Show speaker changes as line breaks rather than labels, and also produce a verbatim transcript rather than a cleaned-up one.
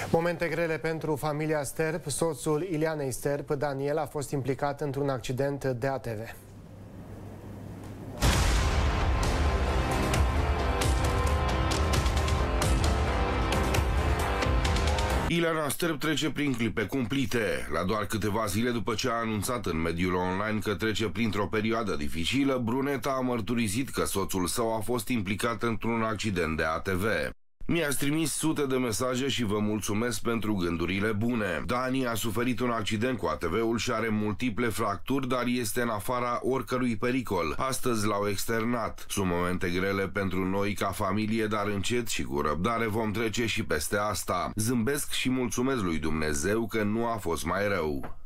Momente grele pentru familia Sterp. Soțul Ileanei Sterp, Daniel, a fost implicat într-un accident de A T V.
Ileana Sterp trece prin clipe cumplite. La doar câteva zile după ce a anunțat în mediul online că trece printr-o perioadă dificilă, bruneta a mărturisit că soțul său a fost implicat într-un accident de A T V. Mi-ați trimis sute de mesaje și vă mulțumesc pentru gândurile bune. Dani a suferit un accident cu A T V-ul și are multiple fracturi, dar este în afara oricărui pericol. Astăzi l-au externat. Sunt momente grele pentru noi ca familie, dar încet și cu răbdare vom trece și peste asta. Zâmbesc și mulțumesc lui Dumnezeu că nu a fost mai rău.